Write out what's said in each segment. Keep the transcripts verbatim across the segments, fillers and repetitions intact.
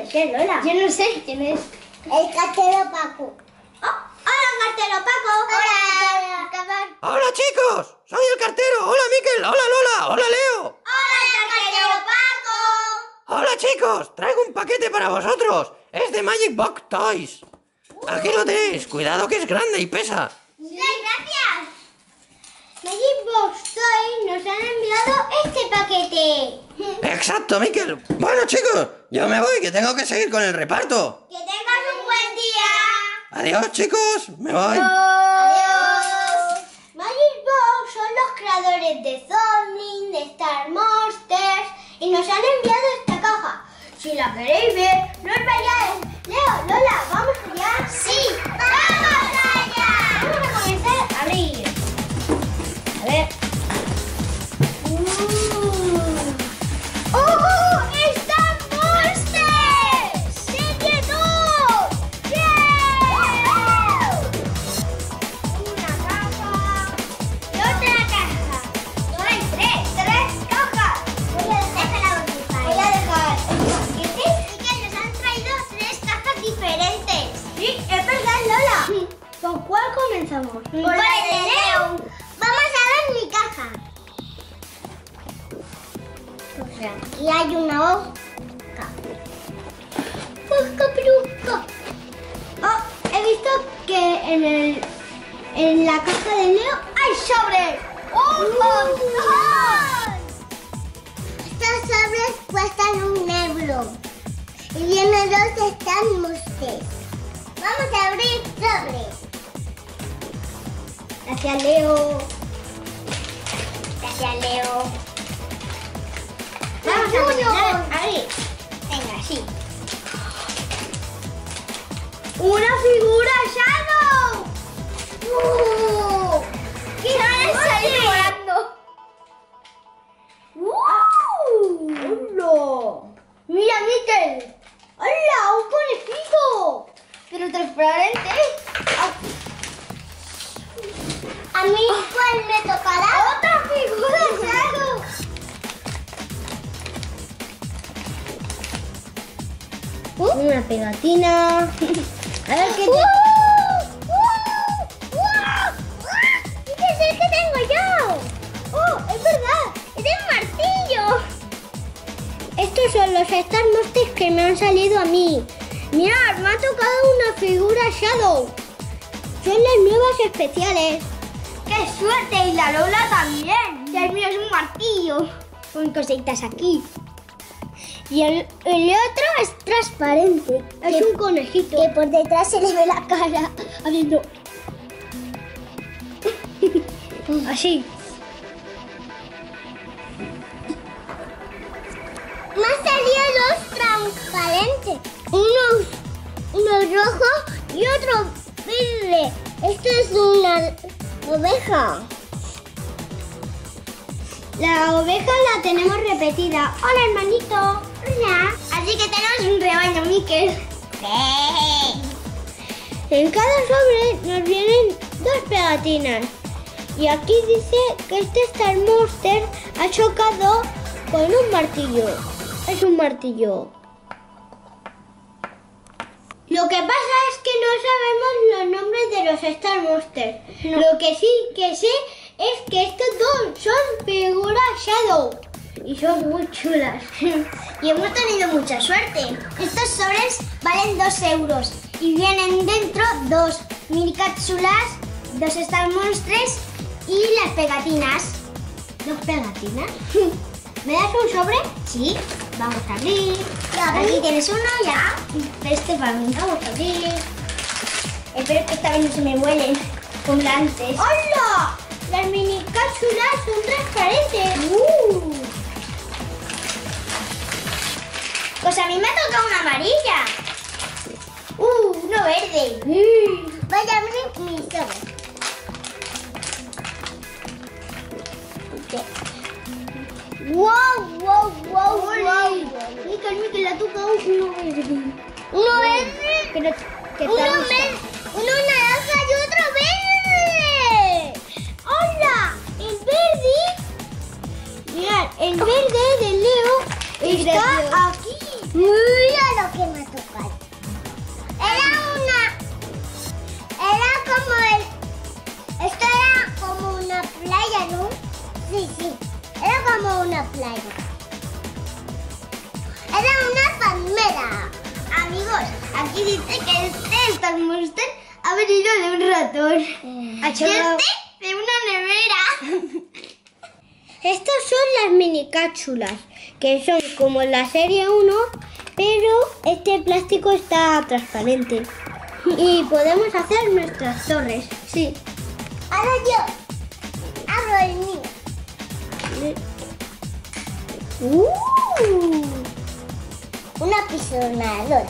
qué es, Lola? Yo no sé quién es. El cartero Paco. Oh, ¡hola, cartero Paco! Hola. ¡Hola, chicos! ¡Soy el cartero! ¡Hola, Miquel! ¡Hola, Lola! ¡Hola, Leo! ¡Hola, cartero Paco! ¡Hola, chicos! Traigo un paquete para vosotros. Es de Magic Box Toys. Aquí lo tenéis. Cuidado que es grande y pesa. ¡Sí, gracias! Magic Box Toys nos han enviado este paquete. Exacto, Miquel. Bueno, chicos, yo me voy, que tengo que seguir con el reparto. ¡Que tengas un buen día! Adiós, chicos. Me voy. ¡Adiós! Magic Box son los creadores de Zombie, de Star Monsters y nos han enviado esta caja. Si la queréis ver, no os vayáis. Leo, Lola, ¿vamos allá? ¡Sí! ¡Vamos allá! Vamos a comenzar a abrir. A ver. Uh. ¡Oh! ¡Star Monsters! ¡Serie dos! ¡Yeah! Una caja y otra caja. No hay tres, tres cajas. Voy a dejar la burbuja. Voy a dejar el paquete. Y que nos han traído tres cajas diferentes. Sí, es verdad, Lola. ¿Con cuál comenzamos? Por el de Leo. Vamos a ver mi caja. Y hay una hoja. Busca, peluca. Oh, he visto que en el en la caja de Leo hay sobres. ¡Un montón! Estos sobres cuestan un euro. Y vienen dos Star Monsters. Vamos a abrir sobres. Gracias, Leo. Gracias, Leo. Vamos a comenzar a abrir. Venga, sí. ¡Una figura Shadow! ¡Uh! ¡Qué ¡Sale grande! volando! ¡Uh! ¡Hola! ¡Mira, Miquel! ¡Hola! ¡Un conejito! Pero transparente. Ah, A mí, ¿cuál me tocará? ¡otra figura Shadow! Una pegatina. A ver qué te... ¡Ese es el que tengo yo! ¡Oh, es verdad! ¡Es el martillo! Estos son los Star Monsters que me han salido a mí. Mirad, me ha tocado una figura Shadow. Son las nuevas especiales. ¡Qué suerte! Y la Lola también. Y el mío es un martillo. Con cositas aquí. Y el, el otro es transparente. Es Que- un conejito. Que por detrás se le ve la cara. Haciendo... Así. Me han salido dos transparentes. Uno, uno rojo y otro verde. Esto es una oveja. La oveja la tenemos repetida. Hola, hermanito. Hola. Así que tenemos un rebaño, Miquel. En cada sobre nos vienen dos pegatinas. Y aquí dice que este Star Monster ha chocado con un martillo. Es un martillo. Lo que pasa es que no sabemos los nombres de los Star Monsters. Lo que sí que sé es que estos dos son figuras Shadow. Y son muy chulas. Y hemos tenido mucha suerte. Estos sobres valen dos euros. Y vienen dentro dos mini cápsulas, dos Star Monsters y las pegatinas. ¿Dos pegatinas? ¿Me das un sobre? Sí. Vamos a abrir. Aquí tienes uno ya. Este para mí. Vamos a abrir. Espero que esta vez no se me vuelen como la antes. ¡Hola! Las mini cápsulas son transparentes. Uh. Pues a mí me toca una amarilla. Uh, uno verde. Mm. Voy a abrir mi sobre. ¡Wow, wow, wow, wow! Miquel, Miquel, le ha tocado uno verde. Uno verde, Pero, ¿qué uno, tal? verde, uno naranja y otro verde. ¡Hola! ¡El verde! Mirad, el verde del Leo está gracioso. aquí. Mira lo lo que me ha tocado. Era una... Era como el... Esto era como una playa, ¿no? Sí, sí. Era como una playa. Era una palmera. Amigos, aquí dice que este Star Monster ha venido de un ratón. Mm. Y este de una nevera. Estas son las mini cápsulas, que son como la serie uno, pero este plástico está transparente. Y podemos hacer nuestras torres, sí. Ahora yo abro el mío. Uh. Una pisonadora.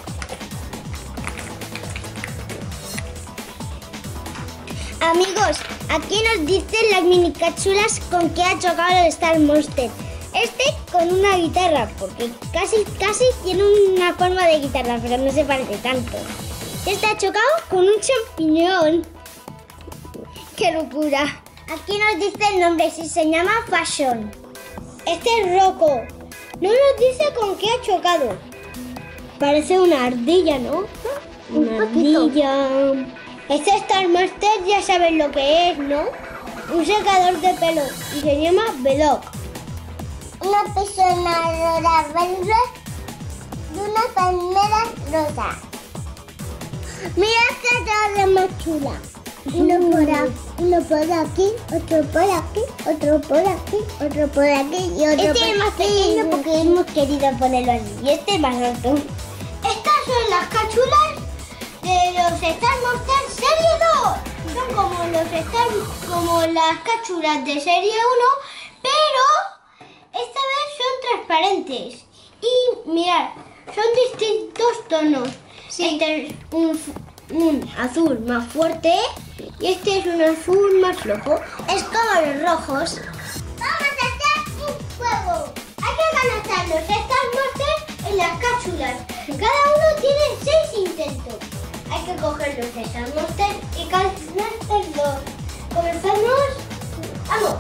Amigos, aquí nos dicen las mini cápsulas con que ha chocado el Star Monster. Este con una guitarra, porque casi, casi tiene una forma de guitarra, pero no se parece tanto. Este ha chocado con un champiñón. ¡Qué locura! Aquí nos dice el nombre, si se llama Fashion. Este es Rocco. No nos dice con qué ha chocado. Parece una ardilla, ¿no? Una ardilla. Este Star Monster ya saben lo que es, ¿no? Un secador de pelo y se llama Veloc. Una pisonadora verde y una palmera rosa. Mira esta torre más chula. Uno por aquí, uno por aquí, otro por aquí, otro por aquí, otro por aquí y otro Este por es más aquí. pequeño porque hemos querido ponerlo así. Y este es más alto. Estas son las cápsulas de los Star Monster Serie dos. Son como los Star, como las cápsulas de Serie uno, pero esta vez son transparentes. Y mirad, son distintos tonos. Sí. Este es un, un azul más fuerte y este es un azul más flojo. Es como los rojos. Vamos a hacer un juego. Hay que canastar los Star Monster en las cápsulas. Cada uno tiene seis intentos. Hay que coger los Star Monster y canastarlos. Comenzamos. ¡Vamos!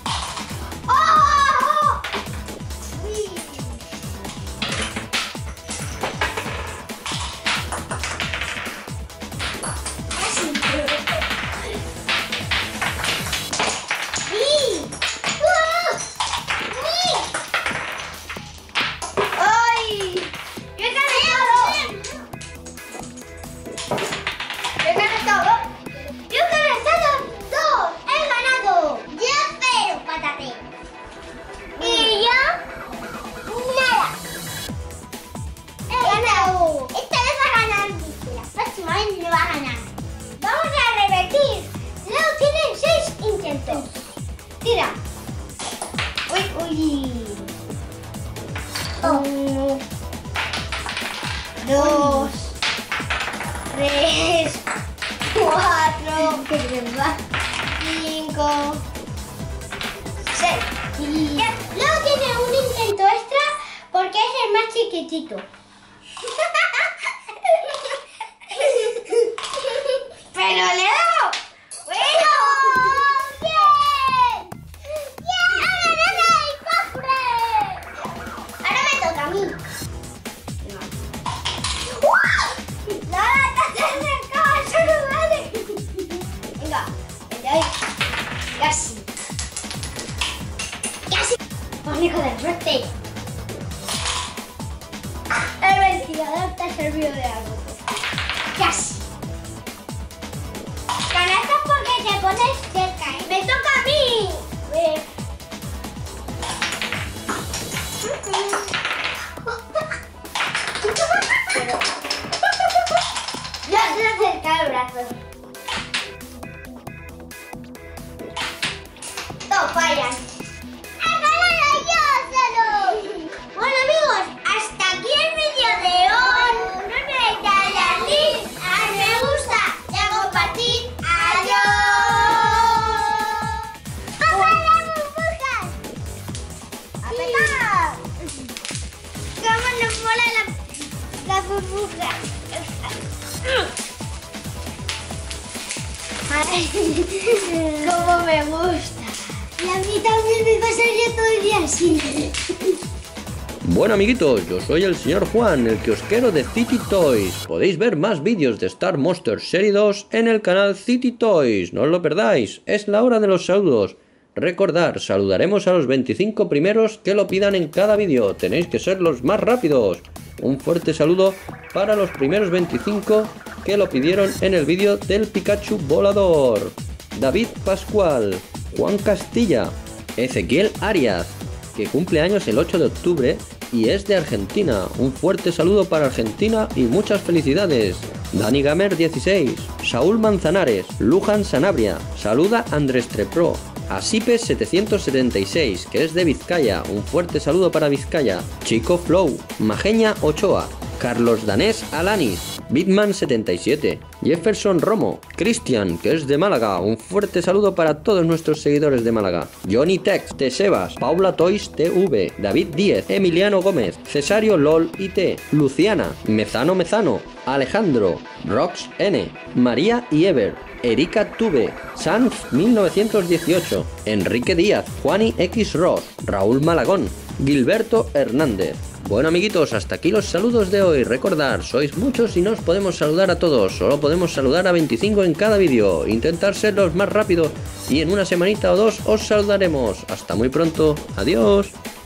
¡Oh! Uy. Casi. ¡Sí! ¡Oh! ¡Sí! ¡Ay! ¡Yo he canastado! ¡Yo he canastado! ¡Yo he canastado dos! ¡He ganado! Yo pero patate. Y yo nada. ¡He ganado! Esta vez va a ganar Vicky. La próxima vez no va a ganar. Vamos a revertir. Leo tiene seis intentos. Tira. ¡Uy, uy! Uno, Dos. tres, cuatro, ¡Qué verdad! cinco, ¡Seis! y... Ya, Leo tiene un intento extra porque es el más chiquitito. ¡Pero Leo! ¡Bueno! ¡Bien! ¡Bien! ¡Ahora gana el cofre! Ahora me toca a mí. ¡No la estás acercando! ¡Eso no vale! Venga, le doy. Casi. Casi. Único de suerte. El ventilador te ha servido de algo. Casi. Canastas porque te pones cerca, ¿eh? ¡Me toca a mí! Ve. Ya se acerca el brazo. Todos fallan. ¡Ha ganado yo solo! Bueno amigos, hasta aquí el vídeo de hoy. No olvidéis darle al like, al me gusta y a compartir. ¡Adiós! ¡Vamos a las burbujas! ¡Apretar! ¿Cómo nos mola la, la burbuja? Ay, cómo me gusta. Y a mí también me pasaría todo el día así. Bueno amiguitos, yo soy el señor Juan, el kiosquero de City Toys. Podéis ver más vídeos de Star Monsters Serie dos en el canal City Toys. No os lo perdáis, es la hora de los saludos. Recordad, saludaremos a los veinticinco primeros que lo pidan en cada vídeo. Tenéis que ser los más rápidos. Un fuerte saludo para los primeros veinticinco que lo pidieron en el vídeo del Pikachu volador. David Pascual, Juan Castilla, Ezequiel Arias, que cumple años el ocho de octubre y es de Argentina. Un fuerte saludo para Argentina y muchas felicidades. Dani Gamer dieciséis, Saúl Manzanares, Luján Sanabria, saluda Andrés Trepro. Asipe setecientos setenta y seis, que es de Vizcaya, un fuerte saludo para Vizcaya. Chico Flow, Majeña Ochoa, Carlos Danés Alanis, Bitman setenta y siete, Jefferson Romo, Cristian, que es de Málaga, un fuerte saludo para todos nuestros seguidores de Málaga. Johnny Tex, Tesebas, Paula Toys T V, David Díez, Emiliano Gómez, Cesario LOL I T, Luciana, Mezano Mezano, Alejandro, Rox N, María y Ever, Erika Tuve, Sanz mil novecientos dieciocho, Enrique Díaz, Juani X Ross, Raúl Malagón, Gilberto Hernández. Bueno amiguitos, hasta aquí los saludos de hoy. Recordad, sois muchos y no os podemos saludar a todos, solo podemos saludar a veinticinco en cada vídeo. Intentar ser los más rápidos y en una semanita o dos os saludaremos. Hasta muy pronto, adiós.